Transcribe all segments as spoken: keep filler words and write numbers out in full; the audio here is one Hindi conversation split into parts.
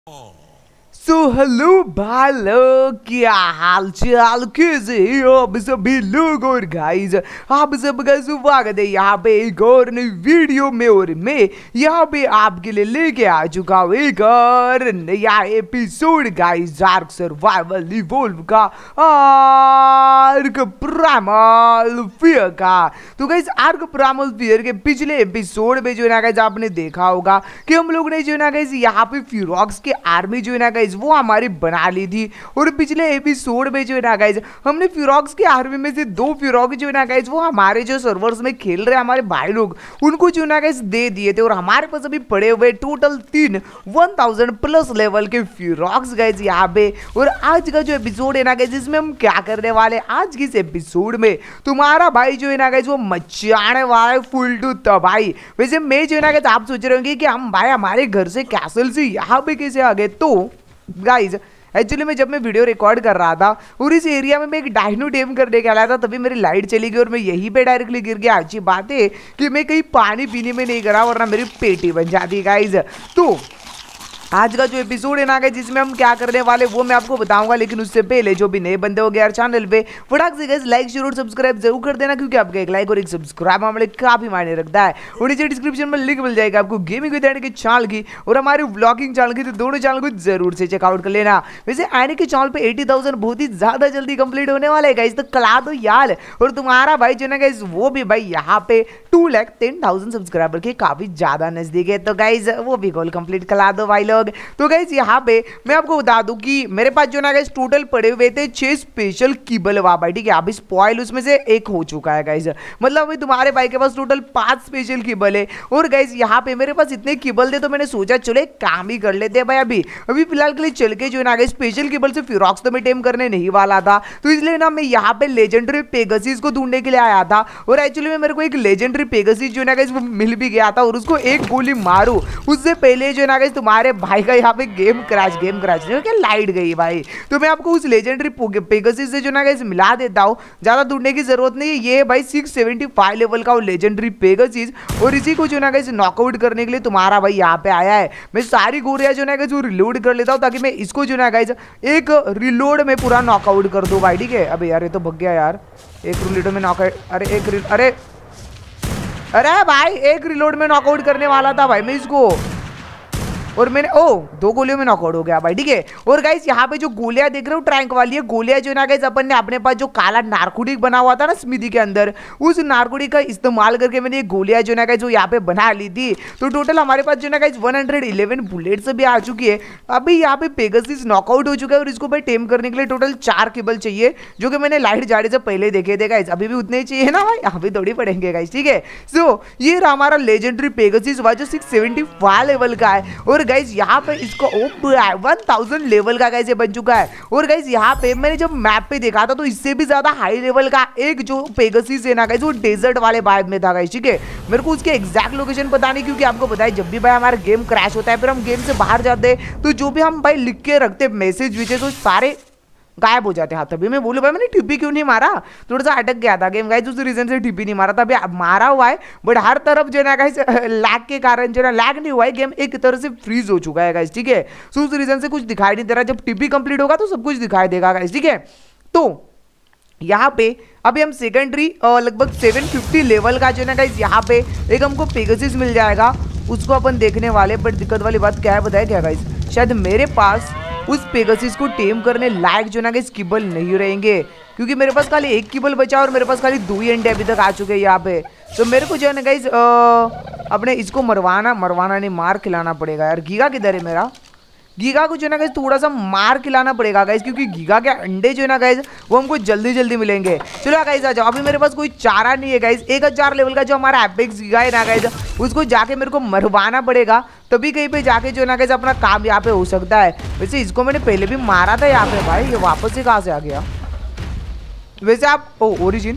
सो हेलो भाई लोग, क्या हाल चाल, कैसे हो आप सभी लोग। और गाइज आप सबका स्वागत है यहाँ पे एक और नई वीडियो में। और मैं यहाँ पे आपके लिए लेके आ चुका हूँ एक और नया episode guys, ark survival evolve का, आर्क प्राइमल फियर का। तो गाइज आर्क प्राइमल फियर के पिछले एपिसोड में जो है ना गाइज आपने देखा होगा कि हम लोग ने जो है ना गाइज यहाँ पे फिरॉक्स की आर्मी जो है ना गाइज वो हमारी बना ली थी। और पिछले एपिसोड में जो है ना गाइज हमने फिरॉक्स की आर्मी में से दो फिरॉक्स जो है ना गाइज वो हमारे जो सर्वर्स में खेल रहे हमारे भाई लोग उनको जो है ना गाइज दे दिए थे। और हमारे पास अभी पड़े हुए टोटल तीन वन थाउजेंड प्लस लेवल के फिरॉक्स गाइज यहाँ पे। और आज का जो एपिसोड है ना गाइज इसमें हम क्या करने वाले, आज की इस एपिसोड में तुम्हारा भाई जो है ना गाइज वो मचाने वाला है फुल टू तबाही। वैसे मैं जो है ना गाइज आप सोच रहे होंगे कि हम भाई हमारे घर से कैसल से यहाँ पे कैसे आ गए। तो गाइज एक्चुअली मैं जब मैं वीडियो रिकॉर्ड कर रहा था और इस एरिया में मैं एक डायनो टेम करने के आया था तभी मेरी लाइट चली गई और मैं यहीं पे डायरेक्टली गिर गया। अच्छी बात है कि मैं कहीं पानी पीने में नहीं करा वरना मेरी पेटी बन जाती गाइज। तो आज का जो एपिसोड है ना गाइस जिसमें हम क्या करने वाले वो मैं आपको बताऊंगा, लेकिन उससे पहले जो भी नए बंदे हो गए यार चैनल पे फटाक से गाइस लाइक शेयर और सब्सक्राइब जरूर कर देना, क्योंकि आपका एक लाइक और एक सब्सक्राइब हमारे काफी मायने रखता है। और नीचे डिस्क्रिप्शन में लिंक मिल जाएगा आपको गेमिंग विद एनी के चैनल की और हमारे व्लॉगिंग चैनल की, तो दोनों चैनल को जरूर से चेकआउट कर लेना। वैसे एनी के चैनल पे एटी थाउजेंड बहुत ही ज्यादा जल्दी कंप्लीट होने वाले है गाइस, तो कला दो यार। और तुम्हारा भाई जो ना गाइस वो भी भाई यहाँ पे two lakh ten thousand subscriber के काफी ज्यादा नजदीक है, तो गाइस वो भी गोल कंप्लीट करा दो भाई लोग। तो गाइस यहाँ पे मैं आपको बता दूं कि मेरे पास जो ना गाइस टोटल पड़े हुए थे छह स्पेशल कीबल वाह भाई, ठीक है। अभी स्पॉइल उसमें से एक हो चुका है गाइस, मतलब अभी तुम्हारे भाई के पास टोटल पांच स्पेशल कीबल है। और गाइस यहाँ पे मेरे पास इतने कीबल थे तो मैंने सोचा चलो एक काम ही कर लेते हैं भाई। अभी अभी फिलहाल के लिए चल के जो ना गाइस स्पेशल कीबल से फिरॉक्स तो मैं टेम करने नहीं वाला था, तो इसलिए ना मैं यहाँ पे लेजेंडरी पेगासिस को ढूंढने के लिए आया था। और एक्चुअली में मेरे को एक लेजेंडरी पेगासिस जो ना गाइस वो मिल भी गया था और उसको एक गोली मारू उससे पहले जो ना गाइस तुम्हारे भाई का यहाँ पे गेम क्रैश गेम क्रैश क्या लाइट गई भाई। तो मैं आपको उस लेजेंडरी पेगासिस से जो ना गाइस मिला देता हूँ, ज्यादा ढूंढने की जरूरत नहीं है। ये भाई सिक्स सेवेंटी फाइव लेवल का वो लेजेंडरी पेगासिस, और इसी को जो ना गाइस नॉकआउट करने के लिए तुम्हारा भाई यहाँ पे आया है। मैं सारी गोलियां जो ना गाइस वो रिलोड कर लेता हूँ ताकि मैं इसको जो ना गाइस एक रिलोड में पूरा नॉकआउट कर दूं भाई, ठीक है। अबे यार ये तो भग गया यार, एक रिलोड में नॉकआउट, अरे एक अरे अरे भाई एक रिलोड में नॉकआउट करने वाला था भाई मैं इसको, और मैंने ओ दो गोलियों में नॉकआउट हो गया भाई, ठीक है। और गाइस यहाँ पे जो गोलियां देख रहे हो ट्रैंक वाली है गोलियां जो ना गाइस अपन ने अपने पास जो काला नारकोटिक बना हुआ था ना स्मिदी के अंदर, उस नारकोटिक का इस्तेमाल करके मैंने ये गोलियां जो ना गाइस जो यहाँ पे बना ली थी। तो टोटल हमारे पास जो ना guys one hundred eleven bullets भी आ चुकी है। अभी यहाँ पे पेगासिस नॉकआउट हो चुका है और इसको भाई टेम करने के लिए टोटल चार केबल चाहिए, जो कि मैंने लाइट जाने से पहले देखे थे गाइस। अभी भी उतने ही चाहिए ना भाई, अभी थोड़ी पड़ेंगे गाइस, ठीक है। सो ये रहा हमारा लेजेंडरी पेगासिस वाला जो सिक्स सेवेंटी फाइव लेवल का है। और गाइस यहाँ पे इसको वन थाउजेंड लेवल का गाइस ये बन चुका है। और गाइस यहाँ पे मैंने जब मैप पे देखा था तो इससे भी ज्यादा हाई लेवल का एक जो पेगासिस है ना गाइस वो डेजर्ट वाले वाइब में था गाइस, ठीक है। मेरे को उसके एग्जैक्ट लोकेशन पता नहीं, क्योंकि आपको पता है जब भी भाई हमारा गेम क्रैश होता है फिर हम गेम से बाहर जाते हैं तो जो भी हम भाई लिख के रखते मैसेज विचेज तो सारे गायब हो जाते हैं। तभी मैं बोलूँ भाई मैंने टिप्पी क्यों नहीं मारा, थोड़ा सा अटक गया था गेम गाइस, उस रीजन से टिप्पी नहीं मारा था। अभी मारा हुआ है बट हर तरफ जो है ना गाइस लैग के कारण जो है लैग नहीं हुआ है, गेम एक तरह से फ्रीज हो चुका है गाइस, ठीक है। सो उस रीजन से कुछ दिखाई नहीं दे रहा, जब टिप्पी कंप्लीट होगा तो सब कुछ दिखाई देगा गाइस, ठीक है। तो यहाँ पे अभी हम सेकेंडरी लगभग सेवन फिफ्टी लेवल का जो है ना गाइस यहाँ पे एक हमको पेगासिस मिल जाएगा, उसको अपन देखने वाले। बट दिक्कत वाली बात क्या है बताया क्या गाइस, शायद मेरे पास उस पेगासिस को टेम करने लायक जो ना गाइस कीबल नहीं रहेंगे, क्योंकि मेरे पास खाली एक कीबल बचा और मेरे पास खाली दो ही अंडे अभी तक आ चुके हैं यहाँ पे। तो मेरे को जो है ना गाइस अपने इसको मरवाना मरवाना नहीं मार खिलाना पड़ेगा यार। गीगा किधर है मेरा, गीगा को जो है ना गाइस थोड़ा सा मार खिलाना पड़ेगा गाइस, क्योंकि गीगा के अंडे जो है ना गाइस वो हमको जल्दी जल्दी मिलेंगे। चलो गाइस आ जाओ, अभी मेरे पास कोई चारा नहीं है गाइस। एक हजार लेवल का जो हमारा एपेक्स गीगा है ना गाइस उसको जाके मेरे को मरवाना पड़ेगा, तभी कहीं पे जाके जो है ना गाइस अपना काम यहाँ पे हो सकता है। वैसे इसको मैंने पहले भी मारा था यहाँ पे भाई, ये वापस से कहाँ से आ गया। वैसे आप ओ ओरिजिन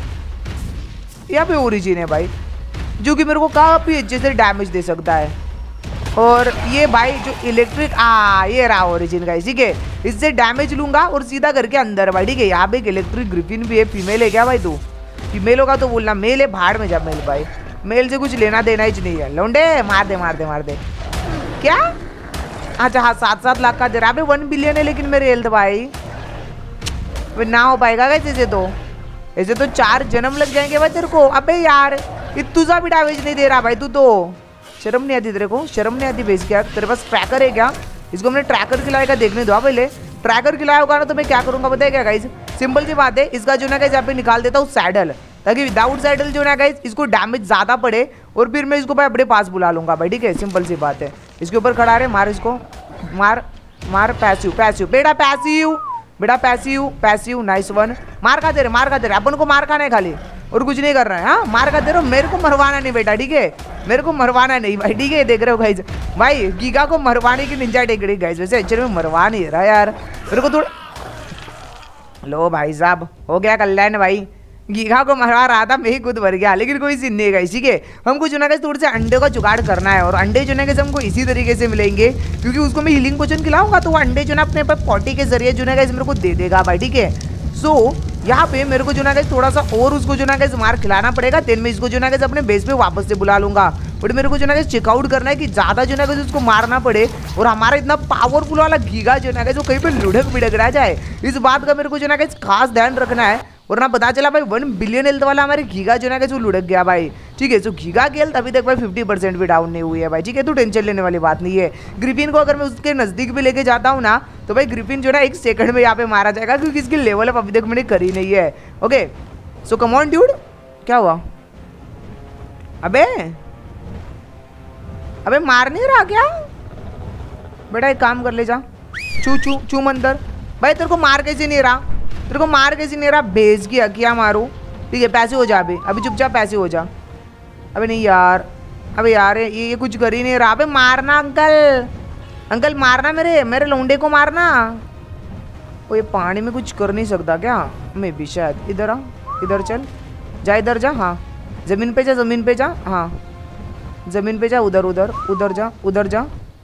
यहाँ पे ओरिजिन है भाई, जो कि मेरे को काफी अच्छे से डैमेज दे सकता है। और ये भाई जो इलेक्ट्रिक आ ये रहा ओरिजिन गाइस, ठीक है। इससे डैमेज लूंगा और सीधा करके अंदर भाई, ठीक है। यहाँ पे एक इलेक्ट्रिक ग्रिफिन भी है, फीमेल है क्या भाई तू, फीमेल होगा तो बोलना, मेल है भाड़ में जा मेल भाई, मेल से कुछ लेना देना ही नहीं है। लौंडे मार दे मार दे मार दे क्या अच्छा हाँ सात सात लाख का दे रहा है। अबे वन बिलियन है लेकिन मेरे हेल्थ भाई ना हो पाएगा कैसे ऐसे तो ऐसे तो चार जन्म लग जाएंगे भाई तेरे को। अबे यार ये तुझा भी डैमेज नहीं दे रहा भाई तू तो। शर्म नहीं आती तेरे को, शर्म नहीं आती बेस क्या? तेरे पास ट्रैकर है क्या? इसको हमने ट्रैकर खिलाएगा देखने दो पहले। ट्रैकर खिलाया होगा ना तो मैं क्या करूंगा पता है क्या गाइस? सिंपल सी बात है, इसका जो ना गाइस यहाँ पे निकाल देता हूँ सैडल, ताकि विदाउट सैडल जो ना गाइस इसको डैमेज ज्यादा पड़े और फिर मैं इसको भाई अपने पास बुला लूंगा भाई। ठीक है सिंपल सी बात है। इसके ऊपर खड़ा रहे, मार इसको, मार मार। पैसिव पैसिव बेटा, पैसिव बेटा, पैसिव पैसिव। Nice one. मार खा दे रहे, मार खा दे रहे, अपन को मार खाना है खाली और कुछ नहीं कर रहा है। हाँ मार खा दे रहे हो, मेरे को मरवाना नहीं बेटा। ठीक है मेरे को मरवाना नहीं भाई। ठीक है देख रहे हो गाइस, भाई गीगा को मरवाने की निंजा टेक्निक गाइस। वैसे एक्चुअली में मरवा नहीं रहा यार मेरे को थोड़ा। लो भाई साहब हो गया कल्याण भाई, गीगा को मरवा रहा था मैं ही खुद मर गया, लेकिन कोई सीन नहीं गाइस। ठीक है हमको जो ना गाइस थोड़े से अंडे का जुगाड़ करना है और अंडे जो ना गाइस हमको इसी तरीके से मिलेंगे क्योंकि उसको मैं हीलिंग पोशन खिलाऊंगा तो वो अंडे जो ना अपने पर पॉटी के जरिए जो ना गाइस मेरे को दे देगा भाई। ठीक है सो यहाँ पे मेरे को जो ना गाइस थोड़ा सा और उसको जो ना गाइस मार खिलाना पड़ेगा, देन मैं इसको जो ना गाइस अपने बेस पे वापस से बुला लूंगा। बट मेरे को जो ना गाइस चेकआउट करना है कि ज्यादा जो ना गाइस उसको मारना पड़े और हमारा इतना पावरफुल वाला गीगा जो ना गाइस वो कहीं पे लुढ़क बिड़क रह जाए, इस बात का मेरे को जो ना गाइस खास ध्यान रखना है। और ना पता चला भाई वन बिलियन हेल्थ वाला हमारे गीगा जो ना गाइस वो लुढ़क गया भाई। ठीक है सो गीगा की हेल्थ अभी तक भाई फिफ्टी परसेंट भी डाउन नहीं हुई है भाई। ठीक है तो टेंशन लेने वाली बात नहीं है। ग्रिफिन को अगर मैं उसके नजदीक भी लेके जाता हूँ ना तो भाई ग्रिफिन जो ना एक सेकंड में यहाँ पे मारा जाएगा क्योंकि इसकी लेवल अप अभी तक मैंने करी नहीं है। Okay so come on dude. क्या हुआ? अबे अबे मार नहीं रहा क्या बेटा? एक काम कर ले जा, चू चू चू मंदर। भाई तेरे को मार कैसे नहीं रहा? तेरे को मार कैसे नहीं रहा? भेज किया क्या मारू? ठीक है पैसे हो जा अभी, अभी चुपचाप पैसे हो जा। अबे नहीं यार, अबे यार ये ये कुछ कर ही नहीं रहा। अबे मारना अंकल, अंकल मारना मेरे मेरे लौंडे को मारना। वो ये पानी में कुछ कर नहीं सकता क्या? मैं भी शायद। इधर आ, इधर चल जा, इधर जा। हाँ जमीन पे जा, जमीन पे जा। हाँ जमीन पे जा, उधर उधर उधर जा, उधर जा।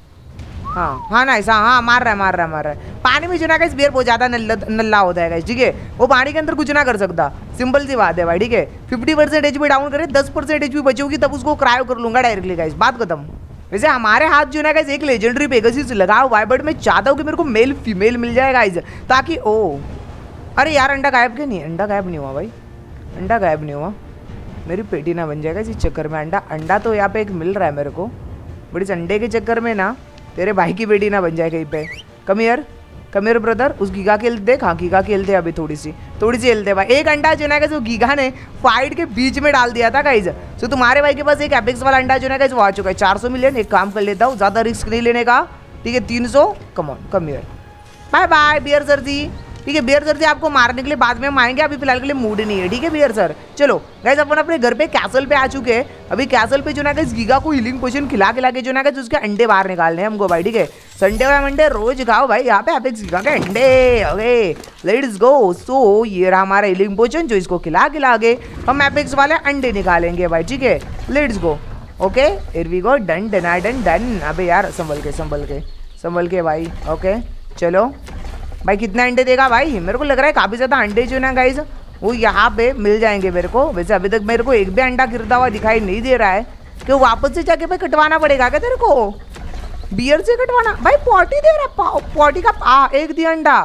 हाँ हाँ नाइस। हाँ हाँ मार रहा है मार रहा है मार रहा है। पानी में जो ना गाइस बियर बहुत ज्यादा नल्ला नल्ला होता है गाइस। ठीक है वो पानी के अंदर कुछ ना कर सकता, सिंपल सी बात है भाई। ठीक है fifty percent H P down करे, दस परसेंट एच पी बचेगी तब उसको क्रायो कर लूंगा डायरेक्टली गाइस, बात खत्म। वैसे हमारे हाथ जो ना गाइस एक लेजेंडरी पेगासस लगा हुआ है, बट मैं चाहता हूँ कि मेरे को मेल फीमेल मिल जाए गाइस, ताकि ओ अरे यार अंडा गायब क्यों नहीं? अंडा गायब नहीं हुआ भाई, अंडा गायब नहीं हुआ। मेरी पेटी ना बन जाएगा इस चक्कर में। अंडा अंडा तो यहाँ पे एक मिल रहा है मेरे को, बट इस अंडे के चक्कर में ना तेरे भाई की बेटी ना बन जाए कहीं पे। Come here come here brother. उस गीगा की हेल्थ देख। हाँ गीगा की हेल्थ है अभी थोड़ी सी थोड़ी सी हेल्थ है भाई। एक अंडा जो ना गाइस वो गीगा ने फाइट के बीच में डाल दिया था गाइस। सो तुम्हारे भाई के पास एक एपिक्स वाला अंडा जो ना गाइस वो आ चुका है। चार सौ मिलियन। एक काम कर लेता हूँ, ज्यादा रिस्क नहीं लेने का। ठीक है तीन सौ। Come on come here. Bye bye bear sir ji. ठीक है बियर सर जी आपको मारने के लिए बाद में हम आएंगे, अभी फिलहाल के लिए मूड नहीं है। ठीक है बियर सर। चलो गाइस अपन अपने घर पे कैसल पे आ चुके हैं। अभी कैसल पे जो ना गाइस गीगा को हीलिंग पोशन खिला खिला के जो ना गाइस उसके अंडे बाहर निकालने हैं हमको भाई। ठीक है संडे वाला मंडे रोज खाओ भाई यहाँ पे एपिक्स गीगा के अंडे। Okay let's go. सो ये रहा हमारा हीलिंग पोशन जो इसको खिला खिला के हम एपिक्स वाले अंडे निकालेंगे भाई। ठीक है let's go. Okay here we go. Done done done done. अबे यार संभल के संभल के संभल के भाई। ओके चलो भाई कितने अंडे देगा भाई? मेरे को लग रहा है काफ़ी ज़्यादा अंडे जो ना गाइस वो यहाँ पे मिल जाएंगे मेरे को। वैसे अभी तक मेरे को एक भी अंडा गिरता हुआ दिखाई नहीं दे रहा है कि वापस से जाके भाई कटवाना पड़ेगा क्या तेरे को? बियर से कटवाना भाई? पॉटी दे रहा है, पॉटी का आ, एक दिया अंडा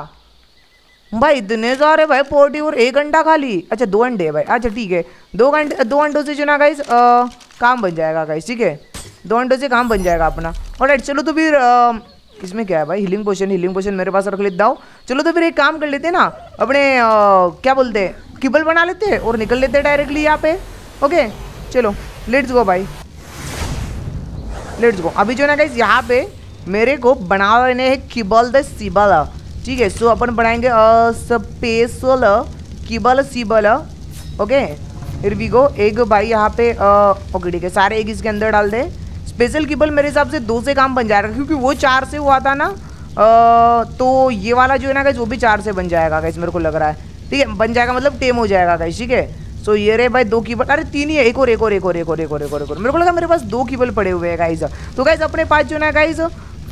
भाई। इतने सारे भाई पॉटी और एक अंडा खाली। अच्छा दो अंडे भाई। अच्छा ठीक है दो अंडे दो अंडों से जो ना गाइस काम बन जाएगा गाइस। ठीक है दो अंडों से काम बन जाएगा अपना। ऑलराइट चलो तो फिर इसमें क्या है भाई? हीलिंग पोशन हीलिंग पोशन मेरे पास रख लेता हूँ। चलो तो फिर एक काम कर लेते हैं ना, अपने आ, क्या बोलते हैं किबल बना लेते हैं और निकल लेते हैं डायरेक्टली यहाँ पे। ओके चलो लेट्स गो भाई लेट्स गो। अभी जो ना गाइस यहाँ पे मेरे को बना लेने हैं किबल द सिबल। ठीक है सो अपन बनाएंगे स्पेशल किबल सिबल। ओके फिर वी गो। एक भाई यहाँ पे ओके ठीक है सारे एक इसके अंदर डाल दे। स्पेशल किबल मेरे हिसाब से दो से काम बन जाएगा क्योंकि वो चार से हुआ था ना। आ, तो ये वाला जो है ना गाइस वो भी चार से बन जाएगा गाइस मेरे को लग रहा है। ठीक है बन जाएगा मतलब टेम हो जाएगा गाइस। ठीक है सो ये रे भाई दो कीबल। अरे तीन ही है, एक और एक और एक और एक और एक और एक और एक और मेरे को लगा मेरे पास दो कीबल पड़े हुए हैं गाइस। तो गाइस अपने पास जो है गाइस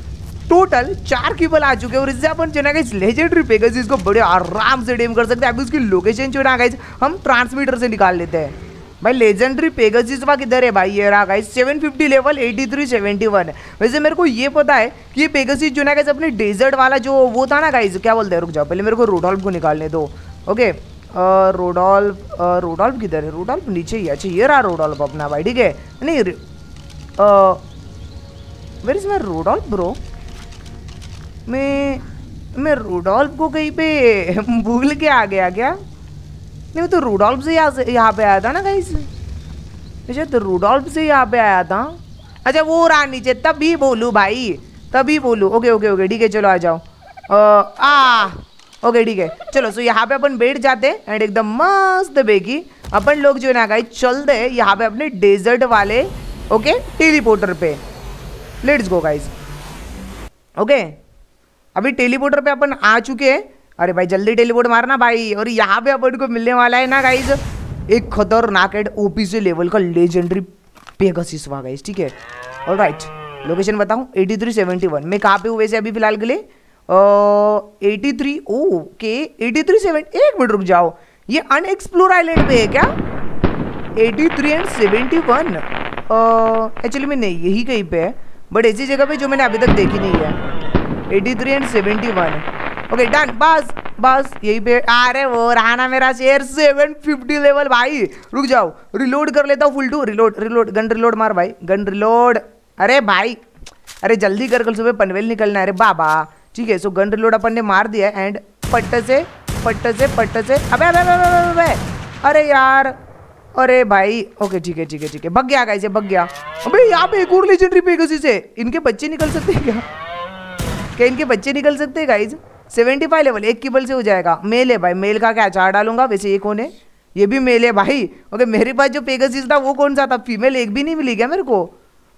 टोटल चार कीबल आ चुके हैं और इससे अपन जो है गाइस लेजेंडरी पेगासस को बड़े आराम से डेम कर सकते हैं। अभी उसकी लोकेशन जो है ना गाइस हम ट्रांसमीटर से निकाल लेते हैं। भाई लेजेंडरी पेगासिस वा किधर है भाई, ये रहा guys seven fifty level eighty three seventy one. वैसे मेरे को ये पता है कि ये पेगासिस जो ना गाइस अपने डेजर्ट वाला जो वो था ना गाइस, क्या बोलते हैं, रुक जाओ पहले मेरे को रोडोल्फ को निकालने दो। ओके रोडोल्फ रोडोल्फ किधर है, रोडोल्फ नीचे ही, अच्छा ये रहा रोडोल्फ अपना भाई, ठीक है। नहीं where is my Rodolf bro, मैं मैं रोडोल्फ को कहीं पे भूल के आ गया क्या? नहीं वो तो रोडोल्फ से यहाँ से यहाँ पे आया था ना गाइस, अच्छा तो रोडोल्फ से यहाँ पे आया था। अच्छा वो रहा नीचे, तभी बोलूँ भाई, तभी बोलूँ। ओके ओके ओके ठीक है, चलो आ जाओ। आ ओके ठीक है चलो, सो यहाँ पे अपन बैठ जाते हैं एंड एकदम मस्त बेगी अपन लोग जो है ना गाइस चलते हैं यहाँ पे अपने डेजर्ट वाले ओके टेलीपोर्टर पे। Let's go guys. ओके अभी टेलीपोर्टर पे अपन आ चुके हैं। अरे भाई जल्दी टेलीपोर्ट मारना भाई। और यहाँ पे अपन को मिलने वाला है ना गाइस एक खतरनाक एंड ओपी से लेवल का लेजेंडरी पेगासिस वा गाइस, ठीक है। ऑलराइट लोकेशन बताऊं, एटी थ्री सेवेंटी वन। मैं कहाँ पे हूँ वैसे अभी फिलहाल के लिए? Eighty three okay eighty three seven. एक मिनट रुक जाओ, ये अनएक्सप्लोर आइलैंड पे है क्या? Eighty three and seventy one actually में नहीं, यही कहीं पे है बट ऐसी जगह पे जो मैंने अभी तक देखी नहीं है। Eighty three and seventy one okay done, बस बस यही पे। अरे वो रहा ना मेरा शेयर सेवन फिफ्टी लेवल भाई। रुक जाओ रिलोड कर लेता हूँ full to. Reload reload gun reload मार भाई, गन रिलोड। अरे भाई अरे जल्दी कर, कल सुबह पनवेल निकलना है। अरे बाबा ठीक है, सो गन रिलोड अपन ने मार दिया एंड पट्ट से पट्ट से पट्ट से अबे अबे अबे अबे अबे अरे यार अरे भाई ओके ठीक है ठीक है ठीक है, भग गया गाइस, भग गया। अबे यहाँ पे एक और लेजेंडरी पेगासिस है, इनके बच्चे निकल सकते हैं क्या? क्या इनके बच्चे निकल सकते हैं गाइस? सेवेंटी फाइव लेवल एक किबल से हो जाएगा। मेल है भाई, मेल का क्या अचार डालूंगा। वैसे ये कौन है? ये भी मेल है भाई। ओके मेरे पास जो पेगासिस था वो कौन सा था? फीमेल एक भी नहीं मिली क्या मेरे को?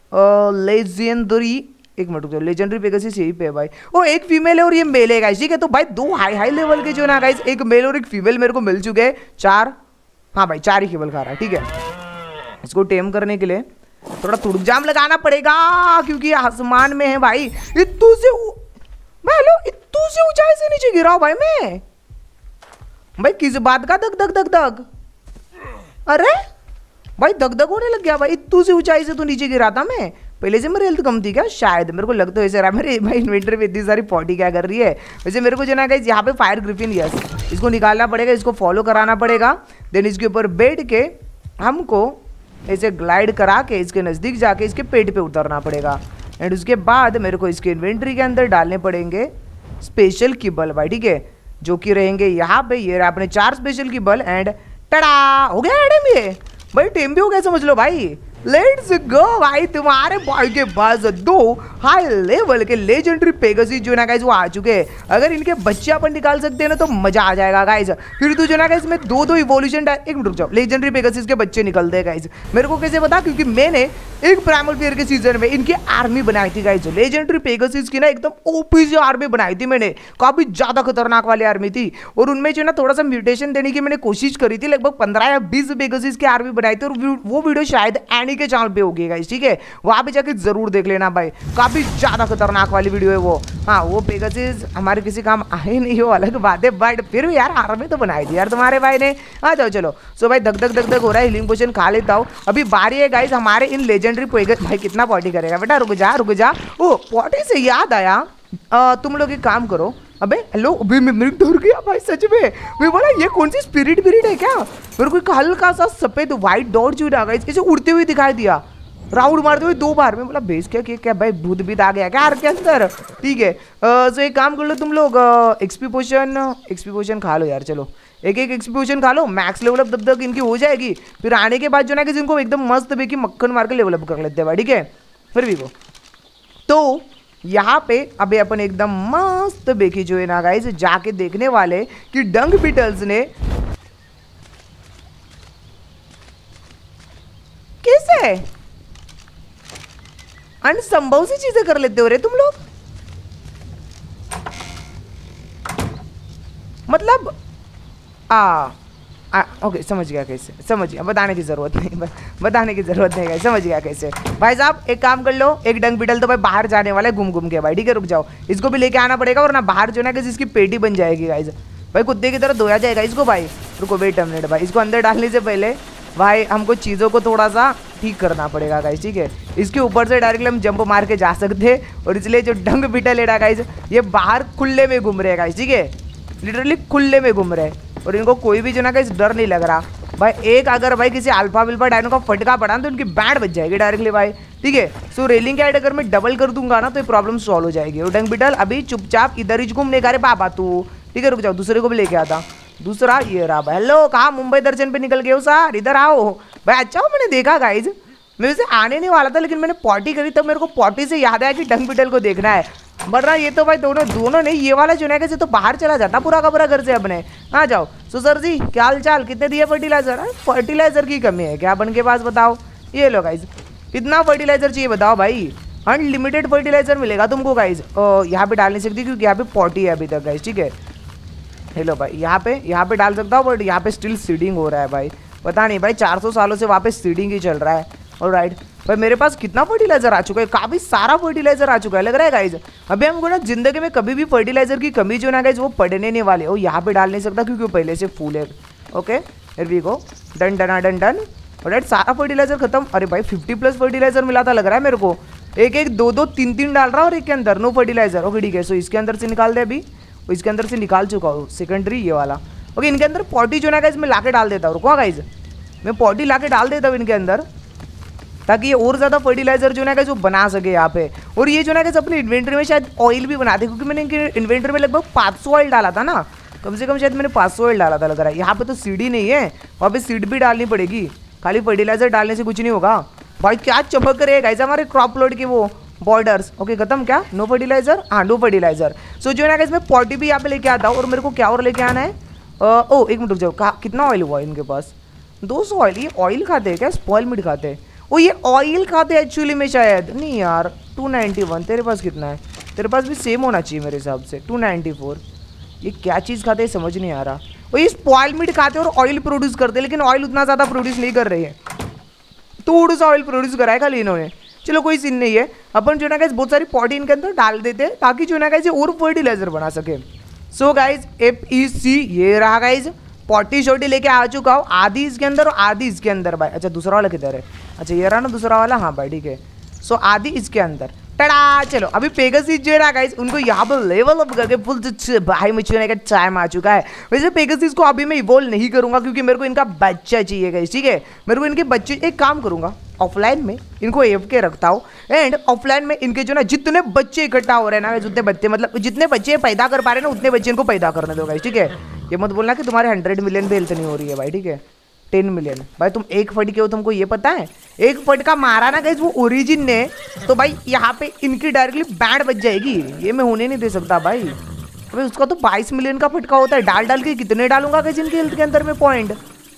लेजेंडरी एक मिनट रुको, लेजेंडरी पेगासिस यही पे है भाई। ओ एक फीमेल है और ये मेल है गाइस, ठीक है। तो भाई दो हाई हाई लेवल के जो ना गाइस, एक मेल और एक फीमेल मेरे को मिल चुके हैं। चार, हाँ भाई चार ही केबल खा रहा है, ठीक है। इसको टेम करने के लिए थोड़ा तुड़क जाम लगाना पड़ेगा क्योंकि आसमान में है भाई। इतू से मैं हेलो इतू से ऊंचाई से नीचे गिरा हूं भाई मैं। भाई किस बात का दग दग दग दग? अरे भाई दग दग होने लग गया भाई, इतू से ऊंचाई से तो नीचे गिरा था मैं। पहले से मेरी हेल्थ कम थी क्या? शायद मेरे को लग तो ऐसे रहा। मेरे भाई इन्वेंटरी में इतनी सारी पॉटी क्या कर रही है। वैसे मेरे को जो ना गाइस यहाँ पे फायर ग्रिफिन, यस इसको निकालना पड़ेगा, इसको फॉलो कराना पड़ेगा। देन इसके ऊपर बैठ के हमको ऐसे ग्लाइड करा के इसके नज़दीक जाके इसके पेट पे उतरना पड़ेगा एंड उसके बाद मेरे को इसके इन्वेंट्री के अंदर डालने पड़ेंगे स्पेशल कीबल भाई, ठीक है, जो कि रहेंगे यहाँ पे। ये रहा अपने चार स्पेशल कीबल एंड टड़ा हो गया टेम। ये भाई टेम भी हो गया समझ लो भाई। लेट्स गो भाई, तुम्हारे भाई के पास दो हाई लेवल के लेजेंडरी पेगासिस जो ना गाइस वो आ चुके हैं। अगर इनके बच्चे अपन निकाल सकते हैं ना तो मजा आ जाएगा गाइस। फिर तो जो ना गाइस मैं दो दो इवोल्यूशन, एक मिनट रुक जाओ, लेजेंडरी पेगासिस के बच्चे निकलते हैं गाइस। मेरे को कैसे पता? क्योंकि मैंने एक प्राइमल प्लेयर के सीजन में इनकी आर्मी बनाई थी गाइस। लेजेंडरी पेगासिस की ना एकदम ओपी सी आर्मी बनाई थी मैंने, काफी ज्यादा खतरनाक वाली आर्मी थी। और उनमें जो ना थोड़ा सा म्यूटेशन देने की मैंने कोशिश करी थी। लगभग पंद्रह या बीस पेगासिस की आर्मी बनाई थी और वो वीडियो शायद के चैनल पे होगी गाइस, ठीक है। वहां पे जाके जरूर देख लेना भाई, काफी ज्यादा खतरनाक वाली वीडियो है वो। हाँ वो पेगासिस हमारे किसी काम आए नहीं, वो अलग बात है, बट फिर भी यार आर्मी तो बनाई थी यार तुम्हारे भाई ने। आ जाओ चलो। सो भाई धक धक धक धक हो रहा है, हीलिंग पोशन खा लेता हूँ। अभी बारी है गाइस हमारे इन लेजेंडरी पेगासिस। भाई कितना पॉटी करेगा बेटा, रुक जा रुक जा। ओ पॉटी से याद आया, आ, तुम लोग एक काम करो। अबे हेलो, अभी मैं मेरे डर गया भाई सच में। मैं बोला ये कौन सी स्पिरिट विरिट है क्या? मेरे को एक हल्का सा सफेद व्हाइट डॉट जो आ गया, इसके उड़ते हुए दिखाई दिया, राउंड मारते हुए दो बार। मैं बोला बेस क्या क्या क्या भाई भूत भीत आ गया क्या आर के अंदर? ठीक है सो एक काम कर लो तुम लोग, एक्सपी पोशन एक्सपी पोशन खा लो यार। चलो एक एक एक्सपी पोशन खा लो, मैक्स लेवल अप तब तक इनकी हो जाएगी। फिर आने के बाद जो ना कि इनको एकदम मस्त बेकी मक्खन मार के लेवल अप कर लेते हैं भाई, ठीक है। फिर भी वो तो यहाँ पे अभी अपन एकदम मस्त बेकी जो है ना गाइस जाके देखने वाले कि डंग बीटल्स ने कैसे अनसंभव सी चीजें कर लेते हो रे तुम लोग। मतलब आ, आ ओके समझ गया कैसे, समझ गया, बताने की जरूरत नहीं, बताने की जरूरत नहीं है, समझ गया कैसे। भाई साहब एक काम कर लो, एक डंग बीटल तो भाई बाहर जाने वाला है घूम घूम के भाई, ठीक है। रुक जाओ, इसको भी लेके आना पड़ेगा वरना बाहर जो ना कि इसकी पेटी बन जाएगी गाइस। भाई कुत्ते की तरह धोया जाएगा इसको भाई। रुको वेट अ मिनट भाई, इसको अंदर डालने से पहले भाई हमको चीज़ों को थोड़ा सा ठीक करना पड़ेगा गाइस, ठीक है। इसके ऊपर से डायरेक्टली हम जंप मार के जा सकते हैं और इसलिए जो डंग बिटल है गाइस ये बाहर खुले में घूम रहे हैं गाइस, ठीक है, लिटरली खुले में घूम रहे हैं और इनको कोई भी जो ना गाइस डर नहीं लग रहा भाई। एक अगर भाई किसी अल्फा बिल्फा डायनो का फटका पड़ा तो उनकी बैंड बच जाएगी डायरेक्टली भाई, ठीक है। सो रेलिंग के हाइट अगर मैं डबल कर दूंगा ना तो ये प्रॉब्लम सॉल्व हो जाएगी। और डंग बिटल अभी चुपचाप इधर ही घूमने का रे बाबा तू, ठीक है। रुक जाओ, दूसरे को भी लेके आता। दूसरा ये रहा भाई। हेलो, कहाँ मुंबई दर्शन पे निकल गए हो सर, इधर आओ भाई। अच्छा मैंने देखा गाइज, मैं वैसे आने नहीं वाला था लेकिन मैंने पॉटी करी तब मेरे को पॉटी से याद आया कि डंग बिटल को देखना है, वरना ये तो भाई दोनों दोनों नहीं, ये वाला जो है कैसे तो बाहर चला जाता पूरा का पूरा घर से अपने। आ जाओ। सो सर जी क्या हाल चाल, कितने दिए फर्टिलाइजर? फर्टिलाइजर की कमी है क्या अपन के पास, बताओ। ये लो गाइज, कितना फर्टिलाइजर चाहिए बताओ भाई। अनलिमिटेड फर्टिलाइजर मिलेगा तुमको गाइज। यहाँ पे डाल नहीं सकती क्योंकि यहाँ पे पॉटी है अभी तक गाइज, ठीक है। हेलो भाई, यहाँ पे यहाँ पे डाल सकता हूँ बट यहाँ पे स्टिल सीडिंग हो रहा है भाई, पता नहीं भाई चार सौ सालों से वहाँ पे सीडिंग ही चल रहा है। ऑलराइट भाई, मेरे पास कितना फर्टिलाइजर आ चुका है, काफ़ी सारा फर्टिलाइजर आ चुका है लग रहा है गाइज। अभी हमको ना जिंदगी में कभी भी फर्टिलाइजर की कमी जो ना गाइज वो पड़ने नहीं वाले। ओ यहाँ पे डाल नहीं सकता क्योंकि वो पहले से फूल है। Okay here we go, done done done done. Alright सारा फर्टिलाइजर खत्म। अरे भाई फिफ्टी प्लस फर्टिलाइजर मिला था लग रहा है मेरे को। एक एक दो दो तीन तीन डाल रहा हूँ और एक के अंदर नो फर्टिलाइजर। ओके ठीक है, सो इसके अंदर से निकाल दे अभी, इसके अंदर से निकाल चुका हूँ सेकेंडरी ये वाला। ओके इनके अंदर पॉटी जो ना गाइज मैं लाके डाल देता हूँ। रुको गाइज, मैं पॉटी लाके डाल देता हूँ इनके अंदर ताकि ये और ज़्यादा फर्टिलाइजर जो ना गाइज वो बना सके यहाँ पे। और ये जो ना गाइज अपनी इन्वेंटरी में शायद ऑयल भी बनाते क्योंकि मैंने इनके इन्वेंटरी में लगभग पाँच सौ ऑयल डाला था ना, कम से कम शायद मैंने पाँच सौ ऑयल डाला था लग रहा है। यहाँ पे तो सीडी नहीं है, वहाँ पे सीड भी डालनी पड़ेगी, खाली फर्टिलाइजर डालने से कुछ नहीं होगा। भाई क्या चमक रहे गाइज हमारे क्रॉप प्लॉट के वो बॉर्डर्स। ओके खत्म क्या, नो फर्टिलाइजर, हाँ नो फर्टिलाइजर। सो जो है ना गाइस मैं पॉटी भी यहाँ पे लेके आता हूँ और मेरे को क्या और लेके आना है। आ, ओ एक मिनट रुक जाओ, कहा कितना ऑयल हुआ इनके पास, दो सौ ऑयल। ये ऑयल खाते हैं क्या, स्पॉइल मीट खाते हैं? ओ ये ऑयल खाते हैं एक्चुअली में शायद, नहीं यार टू नाइन्टी वन। तेरे पास कितना है? तेरे पास भी सेम होना चाहिए मेरे हिसाब से, टू नाइन्टी फोर। ये क्या चीज़ खाते हैं समझ नहीं आ रहा। वो ये स्पॉइल मीट खाते हैं और ऑयल प्रोड्यूस करते हैं, लेकिन ऑयल उतना ज़्यादा प्रोड्यूस नहीं कर रही है, थोड़ा सा ऑयल प्रोड्यूस करा है खाली इन्होंने। चलो कोई सीन नहीं है, अपन जो ना गाइस बहुत सारी पॉटी इनके अंदर डाल देते हैं ताकि जो ना गाइस और फर्टिलाइजर बना सके। सो गाइस एफ ई सी ये रहा गाइस, पॉटी शॉटी लेके आ चुका हूँ, आधी इसके अंदर और आधी इसके अंदर भाई। अच्छा दूसरा वाला किधर है? अच्छा ये रहा ना दूसरा वाला, हाँ भाई ठीक है। सो आधी इसके अंदर, टड़ा। चलो अभी पेगासस जो है गाइस उनको यहाँ पर लेवल अप करके फुल भाई मचने का टाइम आ चुका है। वैसे पेगासस को अभी मैं इवॉल्व नहीं करूंगा क्योंकि मेरे को इनका बच्चा चाहिए गाइस, ठीक है। मेरे को इनके बच्चे, एक काम करूंगा ऑफलाइन में इनको एफ के रखता हूँ एंड ऑफलाइन में इनके जो ना जितने बच्चे इकट्ठा हो रहे हैं ना, जितने बच्चे मतलब जितने बच्चे पैदा कर पा रहे हैं ना उतने बच्चे इनको पैदा करने दो गाइस, ठीक है। ये मत बोलना कि तुम्हारे हंड्रेड मिलियन भी हेल्थ नहीं हो रही है भाई, ठीक है। टेन मिलियन भाई, तुम एक फट के हो, तुमको ये पता है? एक फट का मारा ना गाइस वो ओरिजिन ने, तो भाई यहाँ पे इनकी डायरेक्टली बैंड बच जाएगी। ये मैं होने नहीं दे सकता भाई। भाई उसका तो बाईस मिलियन का फटका होता है, डाल डाल के कितने डालूंगा गाइस इनके हेल्थ के अंदर में पॉइंट।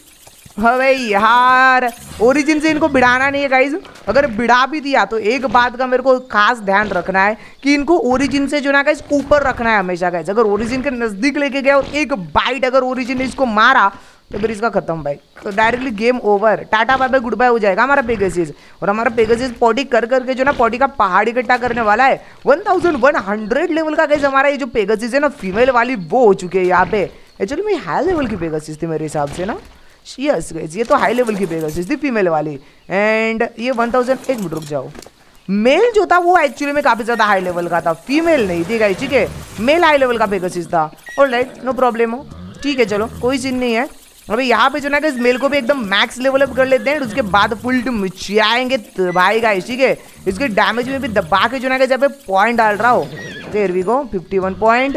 हाँ भाई यार ओरिजिन से इनको बिड़ाना नहीं है गाइज। अगर बिड़ा भी दिया तो एक बात का मेरे को खास ध्यान रखना है कि इनको ओरिजिन से जो ना गाइज ऊपर रखना है हमेशा गाइज। अगर ओरिजिन के नज़दीक लेके गया और एक बाइट अगर ओरिजिन ने इसको मारा तो फिर इसका खत्म भाई, तो directly game over, tata bye bye goodbye हो जाएगा हमारा पेगासस। और हमारा पेगासस पॉटी कर करके जो ना पॉटी का पहाड़ इकट्ठा करने वाला है। One thousand one hundred level का गाइज हमारा ये जो पेगासस है ना फीमेल वाली वो हो चुकी है यहाँ पे। एक्चुअली मैं हाई लेवल की पेगासस थी मेरे हिसाब से ना, यस गाइस ये तो हाई लेवल की पेगासस थी फीमेल वाली। एंड ये वन थाउजेंड, एक मिनट रुक जाओ, मेल जो था वो एक्चुअली में काफी ज्यादा हाई लेवल का था, फीमेल नहीं थी गाइस, ठीक है। मेल हाई लेवल का पेगासस था। ऑलराइट नो प्रॉब्लम हो, ठीक है चलो कोई सीन नहीं है। अभी यहाँ पे जो ना गाइस मेल को भी एकदम मैक्स लेवल अप कर लेते हैं, उसके बाद फुल टू मचाएंगे भाई गाइस, ठीक है। इसके डैमेज में भी दबा के जो ना गाइस यहाँ पे पॉइंट डाल रहा हो। There we go, fifty one point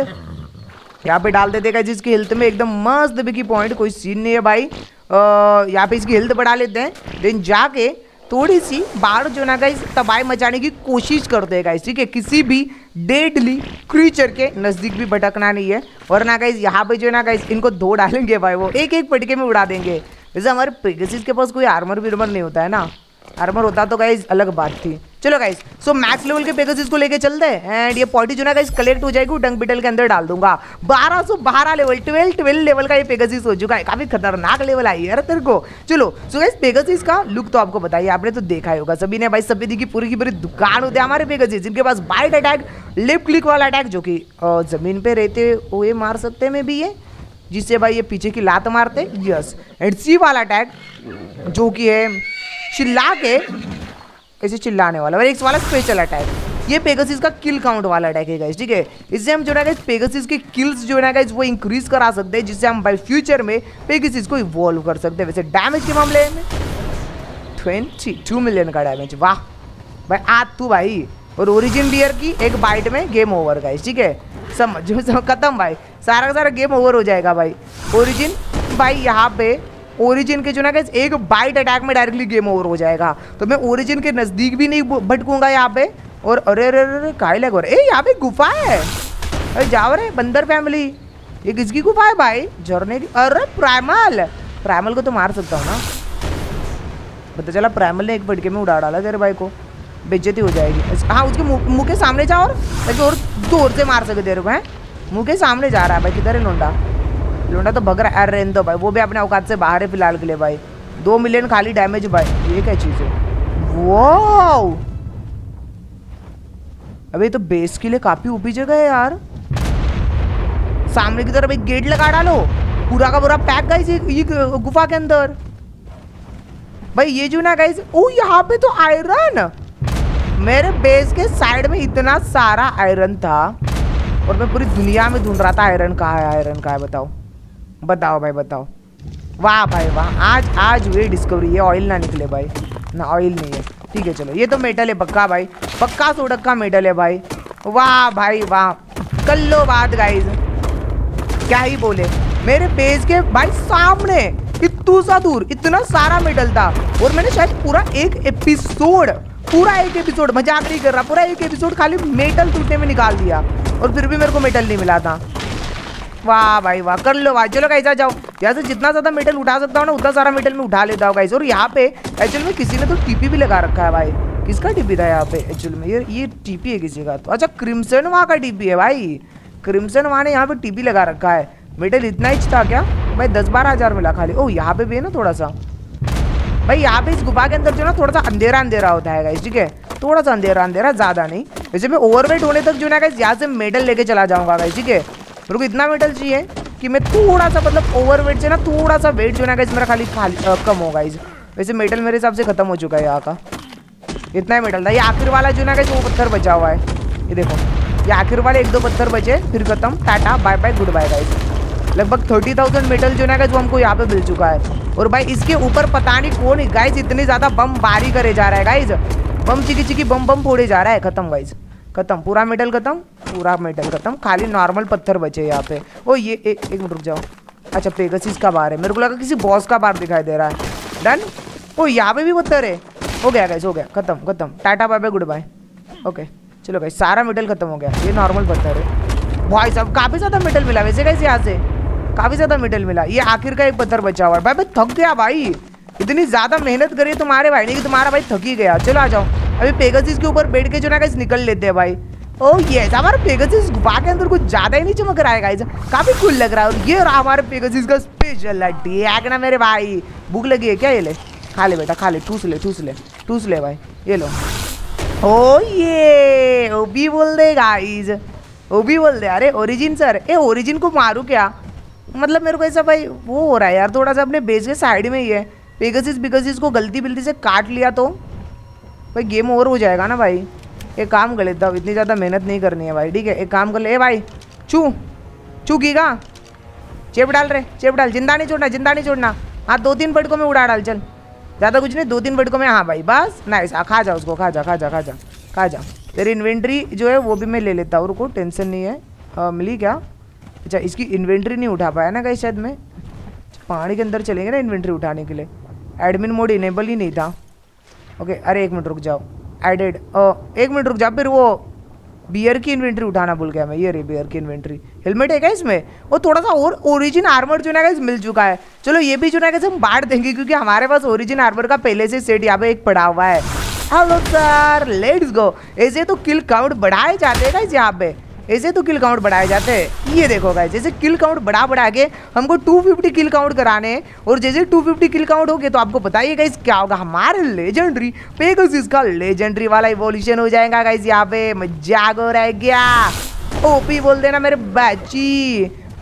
यहाँ पे डाल देते गाइस जिसकी हेल्थ में एकदम मस्त बिकी पॉइंट, कोई सीन नहीं है भाई। यहाँ पे इसकी हेल्थ बढ़ा लेते हैं, देन जाके थोड़ी सी बाहर जो ना गाइस तबाही मचाने की कोशिश करते हैं गाइस, ठीक है। किसी भी डेडली क्रीचर के नज़दीक भी भटकना नहीं है, और ना गाइस यहाँ पे जो है ना गाइस इनको धो डालेंगे भाई, वो एक एक पटके में उड़ा देंगे। वैसे हमारे पेगासस के पास कोई आर्मर विर्मर नहीं होता है ना, आर्मर होता तो गाइस अलग बात थी। चलो गाइस सो मैक्स लेवल के पेगासस को लेके चलते हैं एंड ये पॉटी जो ना गाइस कलेक्ट हो जाएगी, डंग बिटल के अंदर डाल दूंगा। बारह सौ बारह लेवल, ट्वेल्व ट्वेल्व लेवल का ये पेगासस हो चुका है, काफी खतरनाक लेवल आई है तेरे को। चलो सो गाइस पेगासस का लुक तो आपको बताइए, आपने तो देखा ही होगा सभी ने भाई, सफेदी की पूरी की पूरी दुकान होती है हमारे पेगासस, जिनके पास बाइट अटैक, लेफ्ट क्लिक वाला अटैक जो कि जमीन पे रहते हुए मार सकते हैं, में भी ये जिससे भाई ये पीछे की लात मारते। यस, एंड सी वाला अटैक जो कि है चिल्ला के ऐसे चिल्लाने वाला, और एक्स वाला स्पेशल अटैक, ये पेगासिस का किल काउंट वाला अटैक है गाइस, ठीक है। इससे हम जो है गाइस पेगासिस के किल्स जो है गाइस वो इंक्रीज करा सकते हैं, जिससे हम भाई फ्यूचर में पेगासिस को इवॉल्व कर सकते हैं। वैसे डैमेज के मामले में बाईस मिलियन का डैमेज, वाह भाई आज तू भाई। और ओरिजिन बियर की एक बाइट में गेम ओवर गाइस, ठीक है, समझो सब खत्म भाई, सारा का सारा गेम ओवर हो जाएगा भाई। ओरिजिन भाई यहाँ पे ओरिजिन के जो ना गाइस एक बाइट अटैक में डायरेक्टली गेम ओवर हो जाएगा, तो मैं ओरिजिन के नज़दीक भी नहीं भटकूंगा यहाँ पे। और अरे अरे अरे काय लग रहा है, यहाँ पे गुफा है, अरे जाओ रे बंदर फैमिली, ये किसकी गुफा है भाई, झरने की। अरे प्राइमल, प्राइमल को तो मार सकता हूँ ना, पता चला प्राइमल ने एक फटके में उड़ा डाला तेरे भाई को, बेइज्जती हो जाएगी। हाँ उसके मुँह के सामने जा, और ताकि और जोर से मार सके तेरे को, है मुँह के सामने जा रहा है भाई, किधर है लोंडा, लोंडा तो भग रहा है। अरे तो भाई वो भी अपने औकात से बाहर है फिलहाल के लिए भाई, दो मिलियन खाली डैमेज भाई, ये क्या चीज़ है। वाओ अबे तो बेस के लिए काफी ऊपरी जगह है यार, सामने की तरफ एक गेट लगा डालो, पूरा का पूरा पैक गाइस ये गुफा के अंदर भाई। ये जो ना गाइस, ओ यहाँ पे तो आयरन, मेरे बेस के साइड में इतना सारा आयरन था और मैं पूरी दुनिया में ढूंढ रहा था आयरन कहाँ है, आयरन कहाँ है, बताओ बताओ भाई बताओ। वाह भाई वाह, आज आज हुई डिस्कवरी, ये ऑयल ना निकले भाई, ना ऑयल नहीं है, ठीक है चलो। ये तो मेटल है पक्का भाई, पक्का सौ टक्का मेटल है भाई। वाह भाई वाह, कर लो बात गाइस, क्या ही बोले। मेरे बेस के भाई सामने इतना सा दूर इतना सारा मेटल था, और मैंने शायद पूरा एक एपिसोड पूरा एक एपिसोड मजाक नहीं कर रहा, पूरा एक एपिसोड खाली मेटल टूटने में निकाल दिया, और फिर भी मेरे को मेटल नहीं मिला था। वाह भाई वाह, कर लो भाई, चलो गाइस आ जाओ, यहाँ से जितना ज़्यादा मेटल उठा सकता हूँ ना उतना सारा मेटल में उठा लेता हूँ गाइस। और यहाँ पे एक्चुअल में किसी ने तो टीपी भी लगा रखा है भाई, किसका टीपी था यहाँ पे एक्चुअल में, ये ये टीपी है किसी का, तो अच्छा क्रिम्सन वहाँ का टीपी है भाई, क्रिम्सन वहाँ ने यहाँ पे टीपी लगा रखा है। मेटल इतना ही था क्या भाई, दस बारह हज़ार मिला खाली। ओ यहाँ पे भी है ना थोड़ा सा भाई, यहाँ पे इस गुफा के अंदर जो ना थोड़ा सा अंधेरा अंधेरा होता है गाइस, ठीक है, थोड़ा सा अंधेरा अंधेरा, ज़्यादा नहीं। वैसे मैं ओवरवेट होने तक जो ना गाइस यहाँ से मेटल लेके चला जाऊँगा गाइस, ठीक है, मेरे को इतना मेटल चाहिए कि मैं थोड़ा सा मतलब ओवरवेट से ना थोड़ा सा वेट जो ना गाइस मेरा खाली खाली आ, कम होगा गाइस। वैसे मेटल मेरे हिसाब से खत्म हो चुका है यहाँ का, इतना ही मेटल था। ये आखिर वाला जो ना गाइस वो पत्थर बचा हुआ है, ये देखो, ये आखिर वाले एक दो पत्थर बचे, फिर खत्म, tata bye bye goodbye guys. लगभग थर्टी थाउजेंड मेटल जो ना गाइस वो हमको यहाँ पे मिल चुका है। और भाई इसके ऊपर पता नहीं कौन गाइस इतनी ज़्यादा बम बारी करे जा रहा है गाइस, बम चिकी चिकी बम बम फोड़े जा रहा है। खत्म गाइस, खत्म, पूरा मेटल खत्म, पूरा मेटल खत्म, खाली नॉर्मल पत्थर बचे यहाँ पे। ओ ये ए, एक मिनट रुक जाओ, अच्छा पेगासिस का बार है, मेरे को लगा किसी बॉस का बार दिखाई दे रहा है। डन, ओ यहाँ पे भी पत्थर है, हो गया गाइस, हो गया, खत्म खत्म, tata bye bye goodbye. Okay चलो गाइस, सारा मेटल खत्म हो गया, ये नॉर्मल पत्थर है भाई साहब, काफ़ी ज़्यादा मेटल मिला वैसे गाइस, यहाँ से काफ़ी ज़्यादा मेटल मिला। ये आखिर का एक पत्थर बचा हुआ है भाई, भाई थक गया भाई, इतनी ज़्यादा मेहनत करी तुम्हारे भाई ने कि तुम्हारा भाई थक ही गया। चलो आ जाओ, अभी पेगासिस के ऊपर बैठ के जो ना गाइस निकल लेते हैं भाई। ओह ये हमारे पेगासिस गुफा के अंदर कुछ ज़्यादा ही नहीं चमक रहा है गाइस, काफ़ी कूल लग रहा है। और ये रहा हमारे पेगासिस का स्पेशल अटैक ना मेरे भाई। भूख लगी है क्या, ये ले खा ले बेटा, खा ले, ठूस ले ठूस ले ठूस ले भाई, ये लो। ओ ये ओ भी बोल दे गाइस, ओ भी बोल दे। अरे ओरिजिन सर, ए ओरिजिन को मारूं क्या, मतलब मेरे को ऐसा भाई वो हो रहा है यार, थोड़ा सा अपने बेस के साइड में ही है। पेगासिस पेगासिस को गलती बिल्ती से काट लिया तो भाई गेम ओवर हो जाएगा ना भाई। एक काम कर लेता हूँ, इतनी ज़्यादा मेहनत नहीं करनी है भाई, ठीक है, एक काम कर ले। ए भाई चू चू कीगा, चेप डाल रहे, चेप डाल, जिंदा नहीं छोड़ना, जिंदा नहीं छोड़ना। हाँ दो तीन फटकों में उड़ा डाल, चल ज़्यादा कुछ नहीं, दो तीन फटकों में। हाँ भाई बस नाइस, खा जा उसको, खा जा खा जा खा जा खा जा। तेरी इन्वेंट्री जो है वो भी मैं ले लेता हूँ, रुको टेंशन नहीं है। आ, मिली क्या, अच्छा इसकी इन्वेंट्री नहीं उठा पाया ना गाइस शायद मैं, पहाड़ी के अंदर चलेंगे ना इन्वेंट्री उठाने के लिए, एडमिन मोड इनेबल ही नहीं था। ओके अरे एक मिनट रुक जाओ, एडेड, एक मिनट रुक जाओ, फिर वो बियर की इन्वेंट्री उठाना भूल गया मैं। ये रे बियर की इन्वेंट्री, हेलमेट है क्या इसमें, वो थोड़ा सा और ओरिजिन आर्मर जो ना मिल चुका है। चलो ये भी जो ना हम बांट देंगे, क्योंकि हमारे पास ओरिजिन आर्मर का पहले से सेट यहाँ पे एक पड़ा हुआ है। Hello sir, let's go. ऐसे तो किल काउंट बढ़ाए जाते हैं गाइस, यहाँ पे ऐसे तो किल काउंट बढ़ाए जाते हैं। ये देखो गाइस, जैसे किल काउंट बढ़ा बढ़ा के हमको दो सौ पचास किल काउंट कराने हैं, और जैसे दो सौ पचास किल काउंट हो गए तो आपको बताइए गाइस क्या होगा, हमारे लेजेंडरी पेगासिस का लेजेंडरी वाला इवोल्यूशन हो जाएगा गाइस। यहाँ पे मजाक हो रहा है क्या, ओपी बोल देना मेरे बच्ची।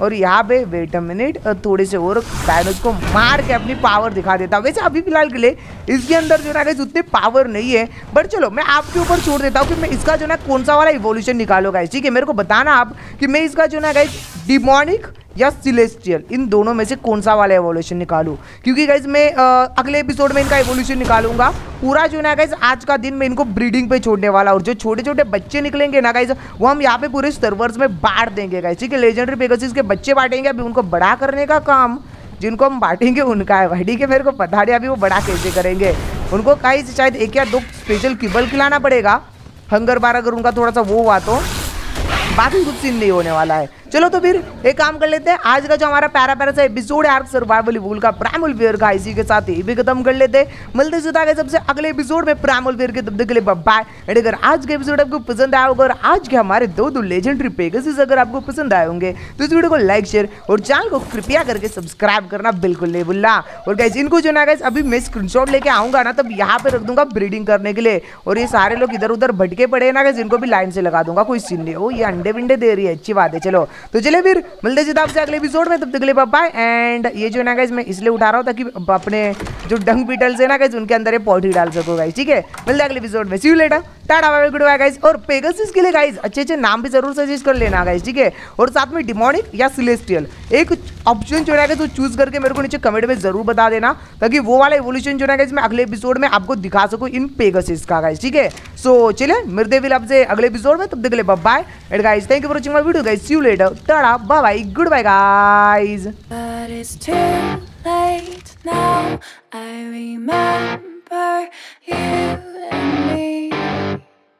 और यहाँ पे वेट अ मिनट थोड़े से और डायनोस को मार के अपनी पावर दिखा देता हूँ। वैसे अभी फिलहाल के लिए इसके अंदर जो ना गाइस उतनी पावर नहीं है, बट चलो मैं आपके ऊपर छोड़ देता हूँ कि मैं इसका जो ना कौन सा वाला इवोल्यूशन निकालो गाइस, ठीक है। मेरे को बताना आप कि मैं इसका जो ना गाइस डिमोनिक या सिलेस्टियल इन दोनों में से कौन सा वाला एवोल्यूशन निकालूं, क्योंकि गाइज मैं आ, अगले एपिसोड में इनका एवोल्यूशन निकालूंगा। पूरा जो ना गाइज आज का दिन मैं इनको ब्रीडिंग पे छोड़ने वाला, और जो छोटे छोटे बच्चे निकलेंगे ना गाइज वो हम यहाँ पे पूरे सर्वर्स में बांट देंगे गाइज, ठीक है। लेजेंडरी पेगासस के बच्चे बांटेंगे, अभी उनको बड़ा करने का काम जिनको हम बांटेंगे उनका है भाई, ठीक है। मेरे को पता नहीं अभी वो बड़ा कैसे करेंगे। उनको गाइज शायद एक या दो स्पेशल किबल खिलाना पड़ेगा, हंगर बार अगर उनका थोड़ा सा वो हुआ तो, बाकी कुछ सीन नहीं होने वाला है। चलो तो फिर एक काम कर लेते हैं, आज का जो हमारा प्यारा प्यारा सा एपिसोड है आर्क सर्वाइवल इवोल का प्राइमल वेयर का, इसी के साथ ही भी खत्म कर लेते हैं। मिलते सीधा गए सबसे अगले एपिसोड में प्राइमल वेयर के, तब तक के लिए बाय। एंड अगर आज का एपिसोड आपको पसंद आया होगा और आज के हमारे दो दो लेजेंडरी पेगासस अगर आपको पसंद आए होंगे तो इस वीडियो को लाइक शेयर और चैनल को कृपया करके सब्सक्राइब करना बिल्कुल नहीं भूलना। और गाइस इनको जो ना गाइस अभी मैं स्क्रीनशॉट लेके आऊंगा ना, तब यहाँ पे रख दूंगा ब्रीडिंग करने के लिए, और ये सारे लोग इधर उधर भटके पड़े ना गाइस, इनको भी लाइन से लगा दूंगा, कोई सीन नहीं। ओ ये अंडे विंडे दे रही है, अच्छी बात है। चलो तो चले फिर मिलते सीधा आपसे अगले एपिसोड में, तब तक के लिए बाय बाय। एंड ये जो ना गाइस मैं इसलिए उठा रहा हूँ ताकि अपने जो डंग बीटल्स है ना गाइस उनके अंदर ये पॉटी डाल सको गाइस, ठीक है। मिलते अगले एपिसोड में, see you later, tata bye bye, goodbye guys. और पेगासस के लिए गाइस अच्छे अच्छे नाम भी जरूर सजेस्ट कर लेना गाइस, ठीक है। और साथ में डिमोनिक या सिलेस्टियल एक ऑप्शन जो है तो चूज करके मेरे को नीचे कमेंट में जरूर बता देना, ताकि वो वाला एवोल्यूशन जो है गाइस मैं अगले एपिसोड में आपको दिखा सकूं इन पेगासस का गाइस, ठीक है। सो चलिए मिलते हैं आपसे अगले एपिसोड में, तब तक के लिए bye bye. And guys thank you for watching my video guys, see you later, tata bye bye, goodbye guys. But it's too late now. I remember you and me,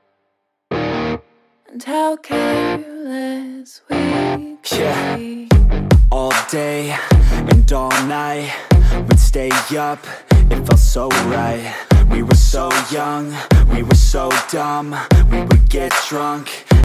and how careless we could Yeah. be. All day and all night, we'd stay up, it felt so right. We were so young, we were so dumb, we would get drunk